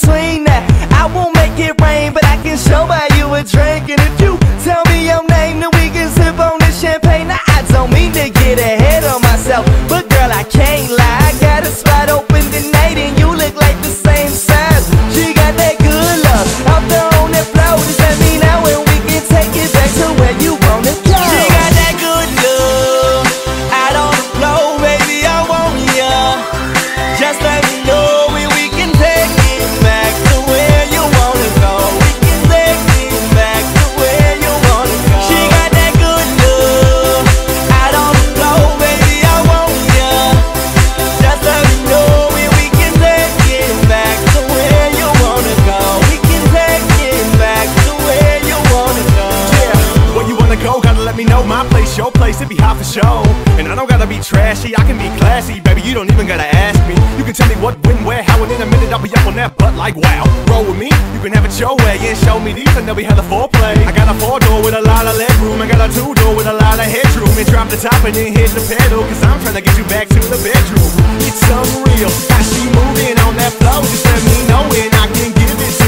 between that. I won't make it rain, but I can show by you a drink. And if you tell me your name, then we can sip on this champagne. Now I don't mean to get ahead of myself, but girl, I can't lie. I got a spot open tonight, and you look like the same size. She got that good love out there on that floor. Just let me know and we can take it back to where you wanna go. She got that good love out on the floor, baby, I want ya. Just let me know and we can take it back to where you wanna go. We can take it back to where you wanna go. She got that good love out on the floor, baby, I want ya. Just let me know and we can take it back to where you wanna go. We can take it back to where you wanna go. Yeah, where you wanna go, gotta let me know. My place, your place, it be hot for show. And I don't gotta be trashy, I can be classy. Baby, you don't even gotta ask me. You can tell me what, when, where, how, and in a minute I'll be up on that butt like wow. Roll with me, you can have it your way and show me these and then we have the foreplay. I got a 4-door with a lot of leg room. I got a 2-door with a lot of headroom. And drop the top and then hit the pedal, cause I'm trying to get you back to the bedroom. It's unreal, I see you moving on that floor. Just let me know and I can give it to